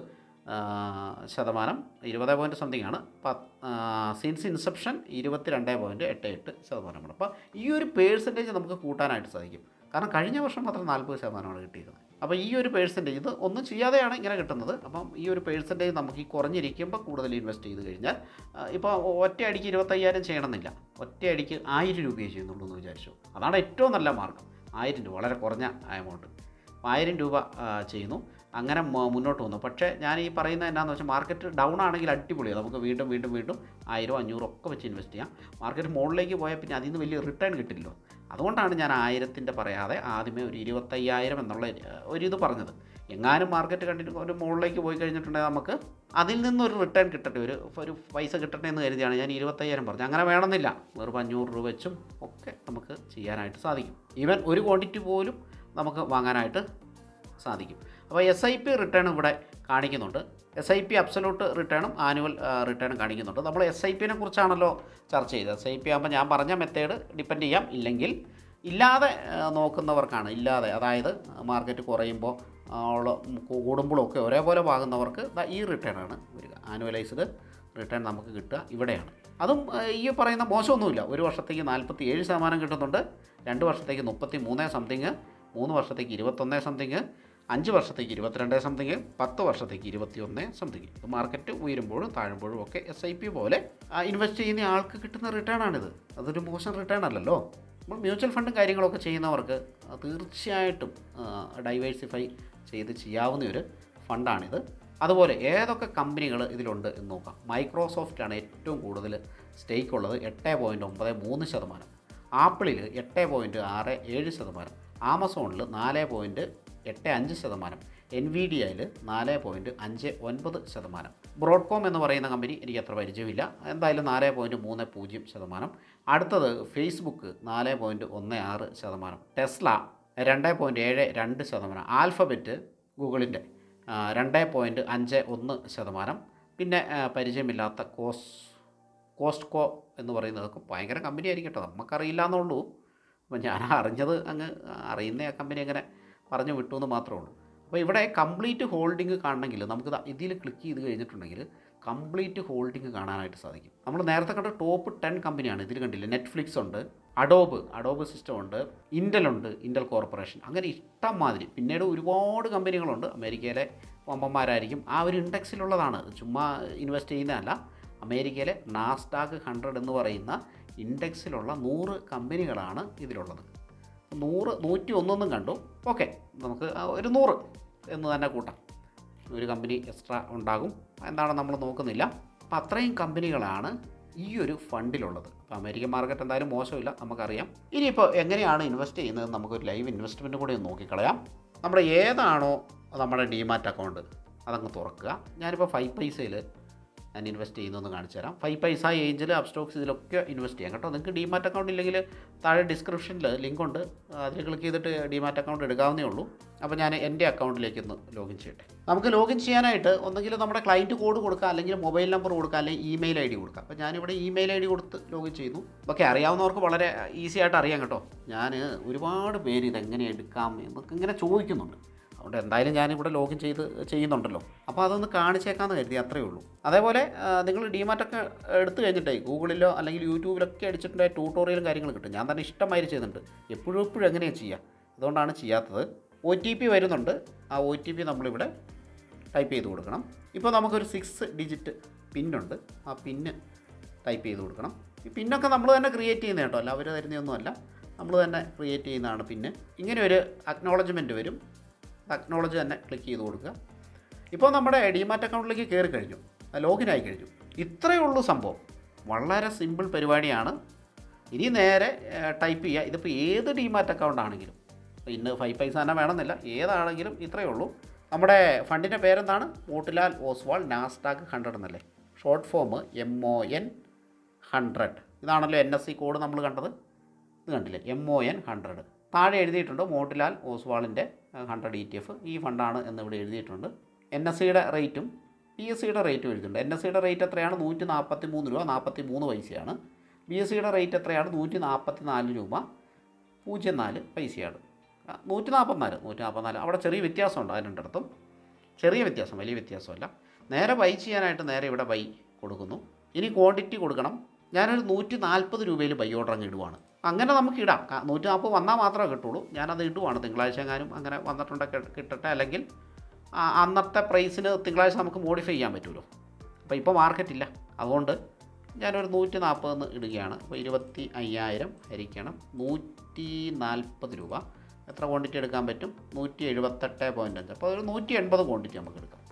20 പോയിൻറ്റ് സംതിങ് ആണ്. Since inception 22.88%. അപ്പോൾ ഈ ഒരു പേഴ്സൻറ്റേജ് നമുക്ക് കൂട്ടാനായിട്ട് സാധിക്കും. കാരണം കഴിഞ്ഞ വർഷം മാത്രം 40% കിട്ടിയിരുന്നത്. അപ്പോൾ ഈ ഒരു പേഴ്സൻറ്റേജ്, ഇത് ഒന്നും ചെയ്യാതെയാണ് ഇങ്ങനെ കിട്ടുന്നത്. അപ്പം ഈ ഒരു പേഴ്സൻറ്റേജ് നമുക്ക് ഈ കുറഞ്ഞിരിക്കുമ്പോൾ കൂടുതൽ ഇൻവെസ്റ്റ് ചെയ്ത് കഴിഞ്ഞാൽ, ഇപ്പോൾ ഒറ്റയടിക്ക് 25,000 ചെയ്യണമെന്നില്ല, ഒറ്റയടിക്ക് 1000 രൂപയെ ചെയ്യുന്നുള്ളൂ എന്ന് വിചാരിച്ചു. അതാണ് ഏറ്റവും നല്ല മാർഗ്ഗം. 1000 രൂപ, വളരെ കുറഞ്ഞ എമൗണ്ട്, 1000 രൂപ ചെയ്യുന്നു, അങ്ങനെ മുന്നോട്ട് വന്നു. പക്ഷേ ഞാൻ ഈ പറയുന്നത് എന്താണെന്ന് വെച്ചാൽ, മാർക്കറ്റ് ഡൗൺ ആണെങ്കിൽ അടിപൊളിയാണ്, നമുക്ക് വീണ്ടും 1000, 500 ഒക്കെ വെച്ച് ഇൻവെസ്റ്റ് ചെയ്യാം. മാർക്കറ്റ് മുകളിലേക്ക് പോയാൽ പിന്നെ അതിൽ നിന്ന് വലിയ റിട്ടേൺ കിട്ടില്ലല്ലോ. അതുകൊണ്ടാണ് ഞാൻ 1000 പറയാതെ ആദ്യമേ ഒരു 25,000 എന്നുള്ള ഒരിത് പറഞ്ഞത്. എങ്ങാനും മാർക്കറ്റ് കണ്ടിട്ട് ഒരു മുകളിലേക്ക് പോയി കഴിഞ്ഞിട്ടുണ്ടെങ്കിൽ നമുക്ക് അതിൽ നിന്നൊരു റിട്ടേൺ കിട്ടട്ടെ, ഒരു പൈസ കിട്ടട്ടെ എന്ന് കരുതിയാണ് ഞാൻ 25,000 പറഞ്ഞത്. അങ്ങനെ വേണമെന്നില്ല, വെറും 500 രൂപ വെച്ചും ഒക്കെ നമുക്ക് ചെയ്യാനായിട്ട് സാധിക്കും. ഈവൻ ഒരു ക്വാണ്ടിറ്റി പോലും നമുക്ക് വാങ്ങാനായിട്ട് സാധിക്കും. അപ്പോൾ SIP റിട്ടേൺ ഇവിടെ കാണിക്കുന്നുണ്ട്. SIP അബ്സല്യൂട്ട് റിട്ടേണും ആനുവൽ റിട്ടേണും കാണിക്കുന്നുണ്ട്. നമ്മൾ SIPനെ കുറിച്ചാണല്ലോ ചർച്ച ചെയ്തത്. SIP ആകുമ്പോൾ ഞാൻ പറഞ്ഞ മെത്തേഡ് ഡിപ്പെൻഡ് ചെയ്യാം. ഇല്ലെങ്കിൽ ഇല്ലാതെ നോക്കുന്നവർക്കാണ്, ഇല്ലാതെ, അതായത് മാർക്കറ്റ് കുറയുമ്പോൾ കൂടുമ്പോഴൊക്കെ ഒരേപോലെ വാങ്ങുന്നവർക്ക് ഈ റിട്ടേണാണ് വരിക. ആനുവലൈസ്ഡ് റിട്ടേൺ നമുക്ക് കിട്ടുക ഇവിടെയാണ്. അതും ഈ പറയുന്ന മോശമൊന്നുമില്ല. ഒരു വർഷത്തേക്ക് 47% കിട്ടുന്നുണ്ട്, 2 വർഷത്തേക്ക് 33 സംതിങ്, 3 വർഷത്തേക്ക് 21 സംതിങ്, 5 വർഷത്തേക്ക് 22 സംതിങ്, 10 വർഷത്തേക്ക് 21 സംതിങ്. ഇത് മാർക്കറ്റ് ഉയരുമ്പോഴും താഴുമ്പോഴും ഒക്കെ SIP പോലെ ഇൻവെസ്റ്റ് ചെയ്യുന്ന ആൾക്ക് കിട്ടുന്ന റിട്ടേൺ ആണിത്. അതൊരു മോശം റിട്ടേൺ അല്ലല്ലോ. നമ്മൾ മ്യൂച്വൽ ഫണ്ടും കാര്യങ്ങളൊക്കെ ചെയ്യുന്നവർക്ക് തീർച്ചയായിട്ടും ഡൈവേഴ്സിഫൈ ചെയ്ത് ചെയ്യാവുന്ന ഒരു ഫണ്ടാണിത്. അതുപോലെ ഏതൊക്കെ കമ്പനികൾ ഇതിലുണ്ട് എന്ന് നോക്കാം. മൈക്രോസോഫ്റ്റാണ് ഏറ്റവും കൂടുതൽ സ്റ്റേക്ക് ഉള്ളത്, 8.93%. ആപ്പിളിൽ 8.67%, ആമസോണിൽ 4.85%, എൻവിഡിയയിൽ 4.59%. ബ്രോഡ്കോം എന്ന് പറയുന്ന കമ്പനി എനിക്ക് അത്ര പരിചയമില്ല, എന്തായാലും 4.30%. അടുത്തത് ഫേസ്ബുക്ക് 4.16%, ടെസ്ല 2.72%, ആൽഫബറ്റ് ഗൂഗിളിൻ്റെ 2.51%, പിന്നെ പരിചയമില്ലാത്ത കോസ്റ്റ്കോ എന്ന് പറയുന്നതൊക്കെ ഭയങ്കര കമ്പനി ആയിരിക്കും കേട്ടോ, നമുക്കറിയില്ല എന്നുള്ളൂ. അപ്പോൾ ഞാൻ അറിഞ്ഞത് അങ്ങ് അറിയുന്ന ആ കമ്പനി അങ്ങനെ പറഞ്ഞു വിട്ടു എന്ന് മാത്രമേ ഉള്ളൂ. അപ്പോൾ ഇവിടെ കംപ്ലീറ്റ് ഹോൾഡിംഗ് കാണണമെങ്കിൽ നമുക്ക് ഇതിൽ ക്ലിക്ക് ചെയ്ത് കഴിഞ്ഞിട്ടുണ്ടെങ്കിൽ കംപ്ലീറ്റ് ഹോൾഡിംഗ് കാണാനായിട്ട് സാധിക്കും. നമ്മൾ നേരത്തെ കണ്ട ടോപ്പ് 10 കമ്പനിയാണ്. ഇതിൽ കണ്ടില്ലേ, നെറ്റ്ഫ്ലിക്സ് ഉണ്ട്, അഡോബ് സിസ്റ്റം ഉണ്ട്, ഇൻ്റലുണ്ട്, ഇൻ്റൽ കോർപ്പറേഷൻ, അങ്ങനെ ഇഷ്ടം മാതിരി. പിന്നീട് ഒരുപാട് കമ്പനികളുണ്ട്. അമേരിക്കയിലെ വമ്പന്മാരായിരിക്കും. ആ ഒരു ഇൻഡെക്സിലുള്ളതാണ്, ചുമ്മാ ഇൻവെസ്റ്റ് ചെയ്യുന്നതല്ല. അമേരിക്കയിലെ നാസ്ഡാക്ക് 100 എന്ന് പറയുന്ന ഇൻഡെക്സിലുള്ള 100 കമ്പനികളാണ് ഇതിലുള്ളത്. 101 കണ്ടു. ഓക്കെ, നമുക്ക് ഒരു 100 എന്ന് തന്നെ കൂട്ടാം. ഒരു കമ്പനി എക്സ്ട്രാ ഉണ്ടാകും, എന്താണ് നമ്മൾ നോക്കുന്നില്ല. അപ്പം അത്രയും കമ്പനികളാണ് ഈ ഒരു ഫണ്ടിലുള്ളത്. അപ്പോൾ അമേരിക്കൻ മാർക്കറ്റ് എന്തായാലും മോശമില്ല, നമുക്കറിയാം. ഇനിയിപ്പോൾ എങ്ങനെയാണ് ഇൻവെസ്റ്റ് ചെയ്യുന്നത്, നമുക്കൊരു ലൈവ് ഇൻവെസ്റ്റ്മെൻറ്റ് കൂടി ഒന്ന് നോക്കിക്കളയാം. നമ്മുടെ ഏതാണോ നമ്മുടെ ഡിമാറ്റ് അക്കൗണ്ട് അതങ്ങ് തുറക്കുക. ഞാനിപ്പോൾ 5 പൈസയിൽ ഞാൻ ഇൻവെസ്റ്റ് ചെയ്യുന്നതെന്ന് കാണിച്ചു തരാം. 5 പൈസ, ഏഞ്ചൽ, അപ്സ്റ്റോക്സ് ഇതിലൊക്കെ ഇൻവെസ്റ്റ് ചെയ്യാം കേട്ടോ. നിങ്ങൾക്ക് ഡിമാറ്റ് അക്കൗണ്ട് ഇല്ലെങ്കിൽ താഴെ ഡിസ്ക്രിപ്ഷനിൽ ലിങ്ക് ഉണ്ട്, അതിൽ ക്ലിക്ക് ചെയ്തിട്ട് ഡിമാറ്റ് അക്കൗണ്ട് എടുക്കാവുന്നേ ഉള്ളൂ. അപ്പോൾ ഞാൻ എൻ്റെ അക്കൗണ്ടിലേക്ക് ഒന്ന് ലോഗിൻ ചെയ്യട്ടെ. നമുക്ക് ലോഗിൻ ചെയ്യാനായിട്ട് ഒന്നെങ്കിൽ നമ്മുടെ ക്ലയൻറ്റ് കോഡ് കൊടുക്കുക, അല്ലെങ്കിൽ മൊബൈൽ നമ്പർ കൊടുക്കുക, അല്ലെങ്കിൽ ഇമെയിൽ ID കൊടുക്കുക. അപ്പോൾ ഞാനിവിടെ ഇമെയിൽ ID കൊടുത്ത് ലോഗിൻ ചെയ്യുന്നു. ഓക്കെ, അറിയാവുന്നവർക്ക് വളരെ ഈസി ആയിട്ട് അറിയാം കേട്ടോ. ഞാൻ ഒരുപാട് പേര് ഇതെങ്ങനെ എടുക്കാം എന്നൊക്കെ ഇങ്ങനെ ചോദിക്കുന്നുണ്ട്. അതുകൊണ്ട് എന്തായാലും ഞാനിവിടെ ലോഗിൻ ചെയ്യുന്നുണ്ടല്ലോ, അപ്പോൾ അതൊന്ന് കാണിച്ചേക്കാമെന്ന് കരുതി, അത്രയേ ഉള്ളൂ. അതേപോലെ നിങ്ങൾ ഡിമാറ്റൊക്കെ എടുത്തു കഴിഞ്ഞിട്ടേ ഗൂഗിളിലോ അല്ലെങ്കിൽ യൂട്യൂബിലൊക്കെ അടിച്ചിട്ടുണ്ടെങ്കിൽ ട്യൂട്ടോറിയലും കാര്യങ്ങളും കിട്ടും. ഞാൻ തന്നെ ഇഷ്ടമായി ചെയ്യുന്നുണ്ട്, എപ്പോഴും എങ്ങനെയാണ് ചെയ്യുക, അതുകൊണ്ടാണ് ചെയ്യാത്തത്. OTP വരുന്നുണ്ട്, ആ OTP നമ്മളിവിടെ ടൈപ്പ് ചെയ്ത് കൊടുക്കണം. ഇപ്പോൾ നമുക്കൊരു 6 ഡിജിറ്റ് പിന്നുണ്ട്, ആ പിന്ന് ടൈപ്പ് ചെയ്ത് കൊടുക്കണം. ഈ പിന്നൊക്കെ നമ്മൾ തന്നെ ക്രിയേറ്റ് ചെയ്യുന്ന കേട്ടോ, അല്ല അവർ തരുന്നതൊന്നുമല്ല, നമ്മൾ തന്നെ ക്രിയേറ്റ് ചെയ്യുന്നതാണ് പിന്ന്. ഇങ്ങനെ ഒരു അക്നോളജ്മെൻറ്റ് വരും, അക്നോളജ് തന്നെ ക്ലിക്ക് ചെയ്ത് കൊടുക്കുക. ഇപ്പോൾ നമ്മുടെ ഡിമാറ്റ് അക്കൗണ്ടിലേക്ക് കയറി കഴിഞ്ഞു, ലോഗിൻ ആയി കഴിഞ്ഞു. ഇത്രയേ ഉള്ളൂ സംഭവം, വളരെ സിമ്പിൾ പരിപാടിയാണ്. ഇനി നേരെ ടൈപ്പ് ചെയ്യുക. ഇതിപ്പോൾ ഏത് ഡിമാറ്റ് അക്കൗണ്ട് ആണെങ്കിലും, ഇന്ന് 5 പൈസ തന്നെ വേണമെന്നില്ല, ഏതാണെങ്കിലും ഇത്രയേ ഉള്ളൂ. നമ്മുടെ ഫണ്ടിൻ്റെ പേരെന്താണ്? മോട്ടിലാൽ ഓസ്വാൾ നാസ്ഡാക്ക് 100 എന്നല്ലേ, ഷോർട്ട് ഫോം MON 100. ഇതാണല്ലോ NSE കോഡ് നമ്മൾ കണ്ടത്, ഇത് കണ്ടില്ലേ, MON 100. താഴെ എഴുതിയിട്ടുണ്ട് മോട്ടിലാൽ ഓസ്വാളിൻ്റെ 100 ETF, ഈ ഫണ്ടാണ് എന്നിവിടെ എഴുതിയിട്ടുണ്ട്. NSEയുടെ റേറ്റും BSEയുടെ റേറ്റും എഴുതിയിട്ടുണ്ട്. NSEയുടെ റേറ്റ് എത്രയാണ്? 143 രൂപ 43 പൈസയാണ്. BSEയുടെ റേറ്റ് എത്രയാണ്? 144 രൂപ 04 പൈസയാണ്. 144 അവിടെ ചെറിയ വ്യത്യാസമുണ്ട്. അതിന് രണ്ടിടത്തും ചെറിയ വ്യത്യാസം, വലിയ വ്യത്യാസമല്ല. നേരെ ബൈ ചെയ്യാനായിട്ട് നേരെ ഇവിടെ ബൈ കൊടുക്കുന്നു. ഇനി ക്വാണ്ടിറ്റി കൊടുക്കണം. ഞാനൊരു 140 രൂപയിൽ ബൈ ഓർഡർ അങ്ങ് ഇടുവാണ്. അങ്ങനെ നമുക്ക് ഇടാം, 140 വന്നാൽ മാത്രമേ കിട്ടുള്ളൂ. ഞാനത് ഇടുവാണ്. തിങ്കളാഴ്ച എങ്ങാനും അങ്ങനെ വന്നിട്ടുണ്ടെങ്കിൽ കിട്ടട്ടെ, അല്ലെങ്കിൽ അന്നത്തെ പ്രൈസിന് തിങ്കളാഴ്ച നമുക്ക് മോഡിഫൈ ചെയ്യാൻ പറ്റുമല്ലോ. അപ്പോൾ ഇപ്പോൾ മാർക്കറ്റില്ല, അതുകൊണ്ട് ഞാനൊരു 140 ഇടുകയാണ്. അപ്പോൾ 25,000 ഹരിക്കണം 140 രൂപ. എത്ര ക്വാണ്ടിറ്റി എടുക്കാൻ പറ്റും? 178.5. അപ്പോൾ ഒരു 180 ക്വാണ്ടിറ്റി നമുക്ക് എടുക്കാം.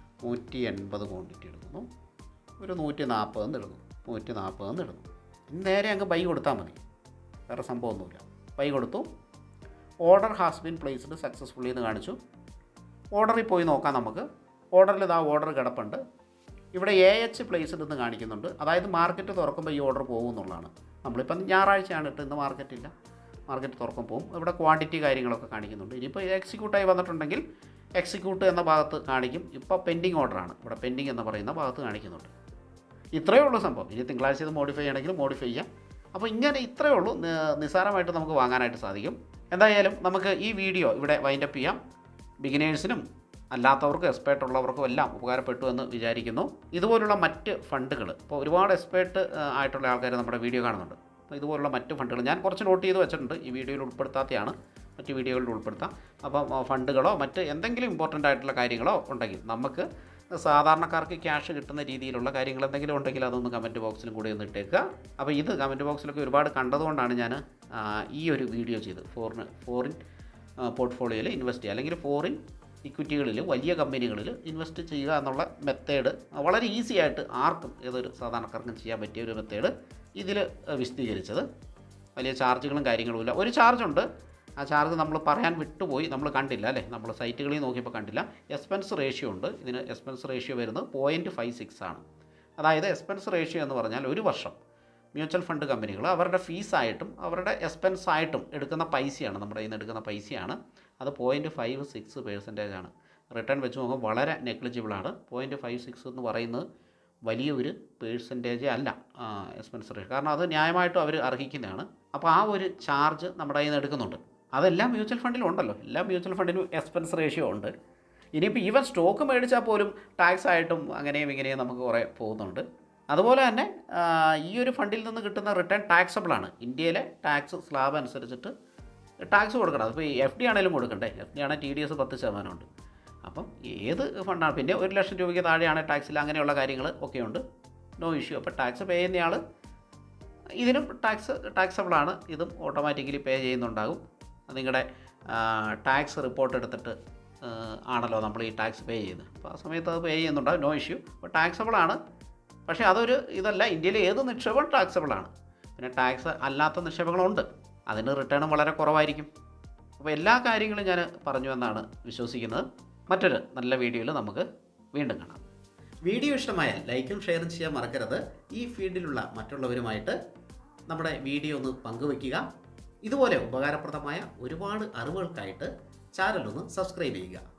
180 ക്വാണ്ടിറ്റി എടുക്കുന്നു. ഒരു 140 ഇടുന്നു. 140 ഇടുന്നു. നേരെ അങ്ങ് ബൈ കൊടുത്താൽ മതി, വേറെ സംഭവമൊന്നുമില്ല. ബൈ കൊടുത്തു. Order has been placed successfully എന്ന് കാണിച്ചു. ഓർഡറിൽ പോയി നോക്കാം നമുക്ക്. ഓർഡറിൽ ഇതാ ഓർഡർ കിടപ്പുണ്ട്. ഇവിടെ AH പ്ലേസ്ഡ് എന്ന് കാണിക്കുന്നുണ്ട്. അതായത് മാർക്കറ്റ് തുറക്കുമ്പോൾ ഈ ഓർഡർ പോകും എന്നുള്ളതാണ്. നമ്മളിപ്പം ഞായറാഴ്ചയാണ് ഇട്ട്, ഇന്ന് മാർക്കറ്റില്ല, മാർക്കറ്റ് തുറക്കും പോകും. ഇവിടെ ക്വാണ്ടിറ്റി കാര്യങ്ങളൊക്കെ കാണിക്കുന്നുണ്ട്. ഇനിയിപ്പോൾ എക്സിക്യൂട്ടായി വന്നിട്ടുണ്ടെങ്കിൽ എക്സിക്യൂട്ട് എന്ന ഭാഗത്ത് കാണിക്കും. ഇപ്പോൾ പെൻഡിങ് ഓർഡറാണ്, ഇവിടെ പെൻഡിങ് എന്ന് പറയുന്ന ഭാഗത്ത് കാണിക്കുന്നുണ്ട്. ഇത്രയേ ഉള്ളൂ സംഭവം. ഇനി തിങ്കളാഴ്ച ഇത് മോഡിഫൈ ചെയ്യണമെങ്കിൽ മോഡിഫൈ ചെയ്യാം. അപ്പോൾ ഇങ്ങനെ ഇത്രയേ ഉള്ളൂ, നിസ്സാരമായിട്ട് നമുക്ക് വാങ്ങാനായിട്ട് സാധിക്കും. എന്തായാലും നമുക്ക് ഈ വീഡിയോ ഇവിടെ വൈൻഡപ്പ് ചെയ്യാം. ബിഗിനേഴ്സിനും അല്ലാത്തവർക്കും എക്സ്പേർട്ട് ഉള്ളവർക്കും എല്ലാം ഉപകാരപ്പെട്ടു എന്ന് വിചാരിക്കുന്നു. ഇതുപോലുള്ള മറ്റ് ഫണ്ടുകൾ, ഇപ്പോൾ ഒരുപാട് എക്സ്പേർട്ട് ആയിട്ടുള്ള ആൾക്കാർ നമ്മുടെ വീഡിയോ കാണുന്നുണ്ട്. അപ്പോൾ ഇതുപോലുള്ള മറ്റ് ഫണ്ടുകൾ ഞാൻ കുറച്ച് നോട്ട് ചെയ്ത് വെച്ചിട്ടുണ്ട്, ഈ വീഡിയോയിൽ ഉൾപ്പെടുത്താത്തതാണ്, മറ്റ് വീഡിയോകളിൽ ഉൾപ്പെടുത്താം. അപ്പം ഫണ്ടുകളോ മറ്റ് എന്തെങ്കിലും ഇമ്പോർട്ടൻ്റ് ആയിട്ടുള്ള കാര്യങ്ങളോ ഉണ്ടെങ്കിൽ, നമുക്ക് സാധാരണക്കാർക്ക് ക്യാഷ് കിട്ടുന്ന രീതിയിലുള്ള കാര്യങ്ങൾ എന്തെങ്കിലും ഉണ്ടെങ്കിൽ അതൊന്ന് കമൻറ്റ് ബോക്സിലും കൂടി ഒന്ന് ഇട്ടേക്കുക. അപ്പോൾ ഇത് കമൻറ്റ് ബോക്സിലൊക്കെ ഒരുപാട് കണ്ടതുകൊണ്ടാണ് ഞാൻ ഈ ഒരു വീഡിയോ ചെയ്ത് ഫോറിൻ പോർട്ട്ഫോളിയോയിൽ ഇൻവെസ്റ്റ് ചെയ്യുക, അല്ലെങ്കിൽ ഫോറിൻ ഇക്വിറ്റികളിൽ വലിയ കമ്പനികളിൽ ഇൻവെസ്റ്റ് ചെയ്യുക എന്നുള്ള മെത്തേഡ് വളരെ ഈസി ആയിട്ട് ആർക്കും ഏതൊരു സാധാരണക്കാർക്കും ചെയ്യാൻ പറ്റിയ ഒരു മെത്തേഡ് ഇതിൽ വിശദീകരിച്ചത്. വലിയ ചാർജുകളും കാര്യങ്ങളുമില്ല. ഒരു ചാർജുണ്ട്, ആ ചാർജ് നമ്മൾ പറയാൻ വിട്ടുപോയി, നമ്മൾ കണ്ടില്ല അല്ലേ, നമ്മൾ സൈറ്റുകളിൽ നോക്കിയപ്പോൾ കണ്ടില്ല. എക്സ്പെൻസ് റേഷ്യോ ഉണ്ട്. ഇതിന് എക്സ്പെൻസ് റേഷ്യോ വരുന്നത് 0.56 ആണ്. അതായത് എക്സ്പെൻസ് റേഷ്യോ എന്ന് പറഞ്ഞാൽ ഒരു വർഷം മ്യൂച്വൽ ഫണ്ട് കമ്പനികൾ അവരുടെ ഫീസായിട്ടും അവരുടെ എക്സ്പെൻസായിട്ടും എടുക്കുന്ന പൈസയാണ്, നമ്മുടെ കയ്യിൽ നിന്ന് എടുക്കുന്ന പൈസയാണ്. അത് 0.56% ആണ്. റിട്ടേൺ വെച്ച് നോക്കുമ്പോൾ വളരെ നെഗ്ലിജിബിളാണ്. 0.56 എന്ന് പറയുന്നത് വലിയൊരു പേഴ്സൻറ്റേജ് അല്ല എക്സ്പെൻസ് റേഷ്യോ, കാരണം അത് ന്യായമായിട്ടും അവർ അർഹിക്കുന്നതാണ്. അപ്പോൾ ആ ഒരു ചാർജ് നമ്മുടെ കയ്യിൽ നിന്ന് എടുക്കുന്നുണ്ട്. അതെല്ലാം മ്യൂച്വൽ ഫണ്ടിലും ഉണ്ടല്ലോ, എല്ലാ മ്യൂച്വൽ ഫണ്ടിലും എക്സ്പെൻസ് റേഷ്യോ ഉണ്ട്. ഇനിയിപ്പോൾ ഈവൻ സ്റ്റോക്ക് മേടിച്ചാൽ പോലും ടാക്സ് ആയിട്ടും അങ്ങനെയും ഇങ്ങനെയും നമുക്ക് കുറേ പോകുന്നുണ്ട്. അതുപോലെ തന്നെ ഈ ഒരു ഫണ്ടിൽ നിന്ന് കിട്ടുന്ന റിട്ടേൺ ടാക്സബിളാണ്. ഇന്ത്യയിലെ ടാക്സ് സ്ലാബ് അനുസരിച്ചിട്ട് ടാക്സ് കൊടുക്കണം. അതിപ്പോൾ FD ആണെങ്കിലും കൊടുക്കണ്ടേ. FD ആണെങ്കിൽ TDS 10% ഉണ്ട്. അപ്പം ഏത് ഫണ്ടാണ്, പിന്നെ 1 ലക്ഷം രൂപയ്ക്ക് താഴെയാണ് ടാക്സിൽ, അങ്ങനെയുള്ള കാര്യങ്ങൾ ഒക്കെ ഉണ്ട്. No issue. അപ്പോൾ ടാക്സ് പേ ചെയ്യുന്നയാൾ ഇതിനും ടാക്സബിളാണ്. ഇതും ഓട്ടോമാറ്റിക്കലി പേ ചെയ്യുന്നുണ്ടാകും. നിങ്ങളുടെ ടാക്സ് റിപ്പോർട്ട് എടുത്തിട്ട് ആണല്ലോ നമ്മൾ ഈ ടാക്സ് പേ ചെയ്യുന്നത്. അപ്പോൾ ആ സമയത്ത് അത് പേ ചെയ്യുന്നുണ്ടാകും. No issue. അപ്പോൾ ടാക്സബിളാണ്. പക്ഷേ അതൊരു ഇതല്ല. ഇന്ത്യയിലെ ഏത് നിക്ഷേപം ടാക്സബിളാണ്. പിന്നെ ടാക്സ് അല്ലാത്ത നിക്ഷേപങ്ങളുണ്ട്, അതിന് റിട്ടേണും വളരെ കുറവായിരിക്കും. അപ്പോൾ എല്ലാ കാര്യങ്ങളും ഞാൻ പറഞ്ഞു എന്നാണ് വിശ്വസിക്കുന്നത്. മറ്റൊരു നല്ല വീഡിയോയിൽ നമുക്ക് വീണ്ടും കാണാം. വീഡിയോ ഇഷ്ടമായാൽ ലൈക്കും ഷെയറും ചെയ്യാൻ മറക്കരുത്. ഈ ഫീൽഡിലുള്ള മറ്റുള്ളവരുമായിട്ട് നമ്മുടെ വീഡിയോ ഒന്ന് പങ്കുവയ്ക്കുക. ഇതുപോലെ ഉപകാരപ്രദമായ ഒരുപാട് അറിവുകൾക്കായിട്ട് ചാനലൊന്ന് സബ്സ്ക്രൈബ് ചെയ്യുക.